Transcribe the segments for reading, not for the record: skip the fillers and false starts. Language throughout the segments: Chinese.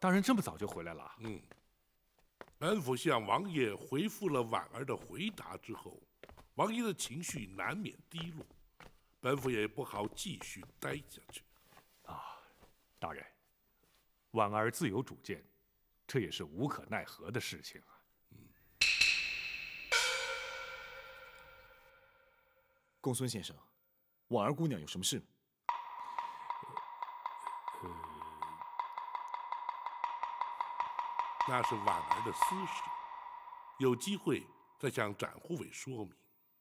大人这么早就回来了？ 本府向王爷回复了婉儿的回答之后，王爷的情绪难免低落，本府也不好继续待下去。 大人，婉儿自有主见，这也是无可奈何的事情啊。 公孙先生，婉儿姑娘有什么事？ 那是婉儿的私事，有机会再向展护卫说明。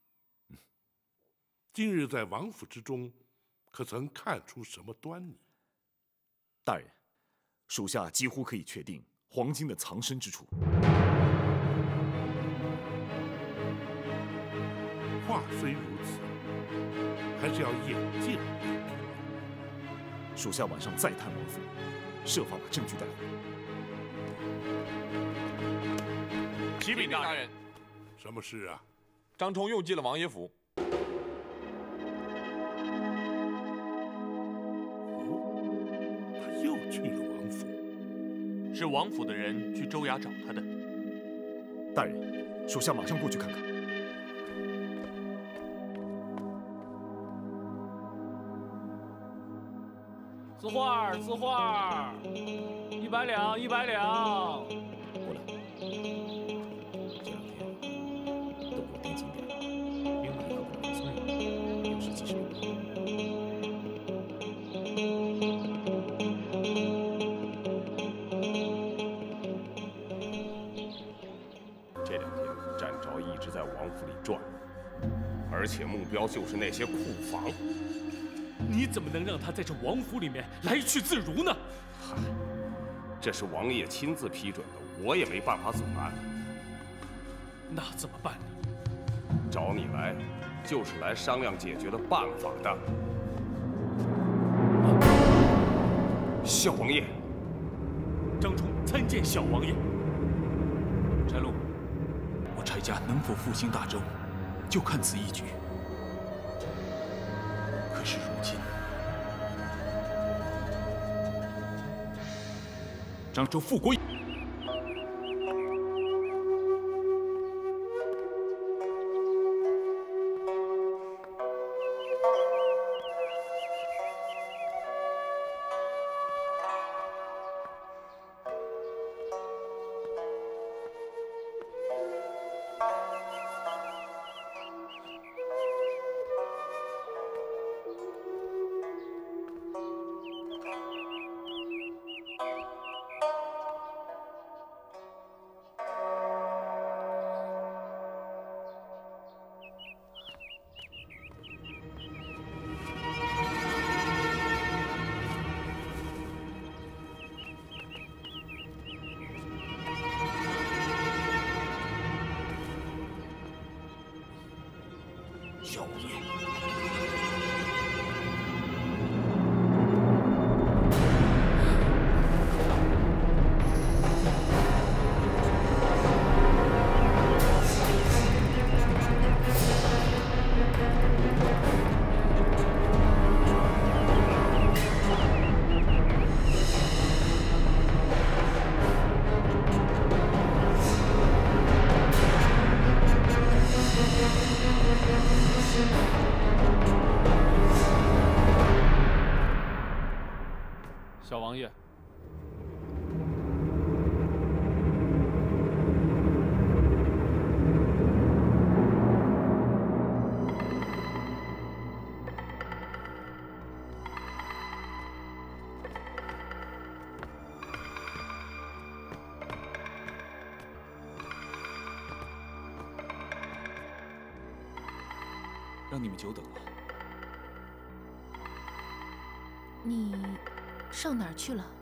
近日在王府之中，可曾看出什么端倪？ 大人，属下几乎可以确定黄金的藏身之处。 话虽如此，还是要眼见为凭。 属下晚上再探王府，设法把证据带回。 启禀大人， 什么事啊？ 张冲又进了王爷府。 他又去了王府。 是王府的人去州衙找他的。 大人，属下马上过去看看。 字画，字画，100两，100两。 过来。这2天都给我盯紧点，别马上不能松人，有事及时给我。 这2天，展昭一直在王府里转，而且目标就是那些库房。 你怎么能让他在这王府里面来去自如呢？ 嗨，这是王爷亲自批准的，我也没办法阻拦。 那怎么办呢？ 找你来，就是来商量解决的办法的。小王爷， 张冲参见小王爷。 柴禄，我柴家能否复兴大周，就看此一举。可是如今，漳州复国。小王爷， 小王爷， 让你们久等了。 你上哪儿去了？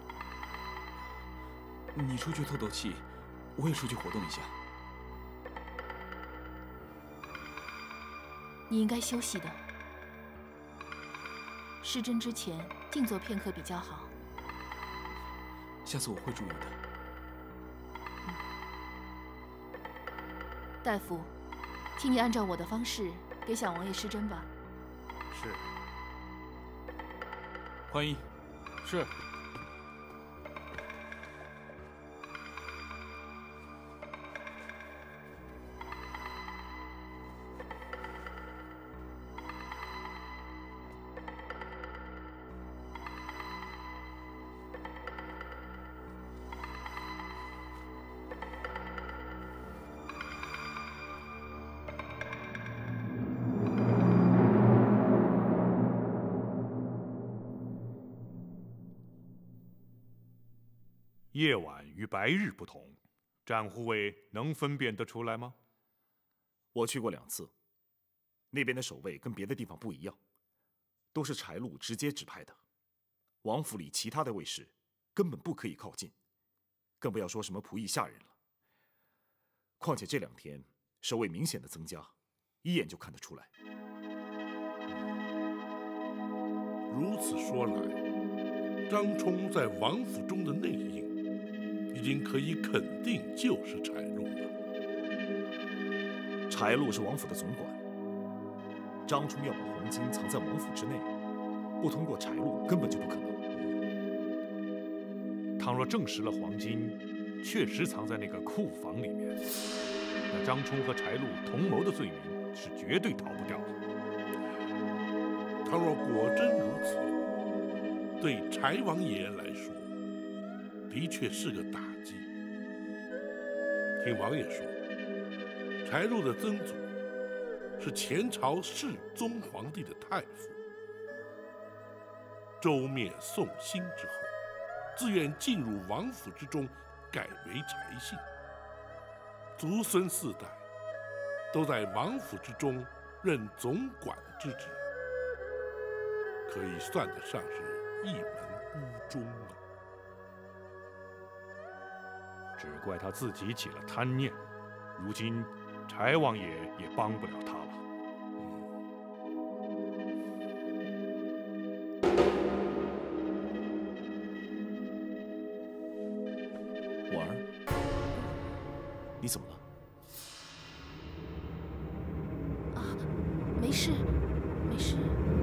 你出去透透气，我也出去活动一下。 你应该休息的。失针之前静坐片刻比较好。 下次我会注意的。 大夫，请你按照我的方式给小王爷施针吧。 是。 欢迎。 是。 夜晚与白日不同，战护卫能分辨得出来吗？ 我去过2次，那边的守卫跟别的地方不一样，都是柴禄直接指派的。王府里其他的卫士根本不可以靠近，更不要说什么仆役下人了。况且这2天守卫明显的增加，一眼就看得出来。 如此说来，张冲在王府中的内应，已经可以肯定就是柴禄了。 柴禄是王府的总管，张冲要把黄金藏在王府之内，不通过柴禄根本就不可能。 倘若证实了黄金确实藏在那个库房里面，那张冲和柴禄同谋的罪名是绝对逃不掉的。 倘若果真如此，对柴王爷来说，的确是个打击。听王爷说，柴禄的曾祖是前朝世宗皇帝的太傅，周灭宋兴之后，自愿进入王府之中，改为柴姓，祖孙4代都在王府之中任总管之职，可以算得上是一门孤忠了。 只怪他自己起了贪念，如今柴王爷也帮不了他了。 婉儿，你怎么了？ 没事。